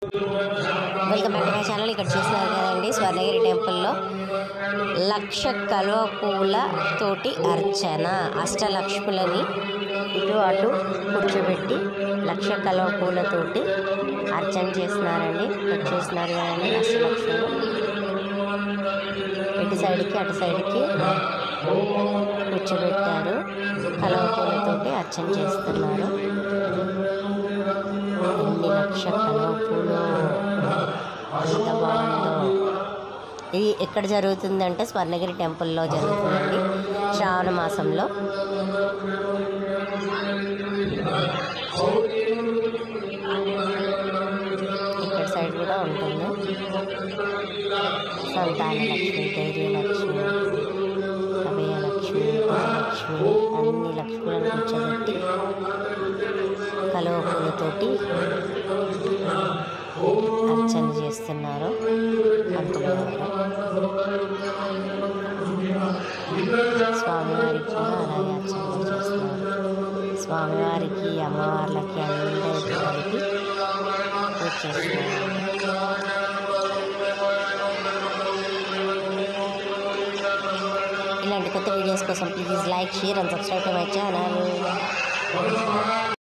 Welcome back to my channel. ఇక్కడ చూస్తున్నారు కదండి, స్వర్ణగిరి టెంపుల్లో 1,00,000 కలువ పూల తోటి అర్చన. అష్టలక్ష్ములని ఇటు అటు కూర్చోబెట్టి 1,00,000 కలువ పూలతోటి అర్చన చేస్తున్నారండి. ఇక్కడ చూస్తున్నారు కదండి, అష్టలక్ష్ములు ఇటు సైడ్కి అటు సైడ్కి కూర్చోబెట్టారు. కలువ పూలతోటి అర్చన చేస్తున్నారు. ఎన్ని 1,00,000 కలువ పూలు, ఎంత బాగుందో. ఇది ఎక్కడ జరుగుతుందంటే స్వర్ణగిరి టెంపుల్లో జరుగుతుందండి, శ్రావణ మాసంలో. ఇక్కడ సైడ్ కూడా ఉంటుంది. సంతాన లక్ష్మి, ధైర్యలక్ష్మి, అభయలక్ష్మి, లక్ష్మి, అన్ని లక్ష్ములను కూర్చోబెట్టి కలువ పూలతోటి అర్చన చేస్తున్నారు పంతులు గారు. స్వామివారికి కూడా అలాగే అర్చన చేస్తున్నారు. స్వామివారికి, అమ్మవార్లకి అందరికీ కలిపి పూజ చేస్తున్నారు. ఇలాంటి కొత్త వీడియోస్ కోసం please like, share and subscribe to my channel.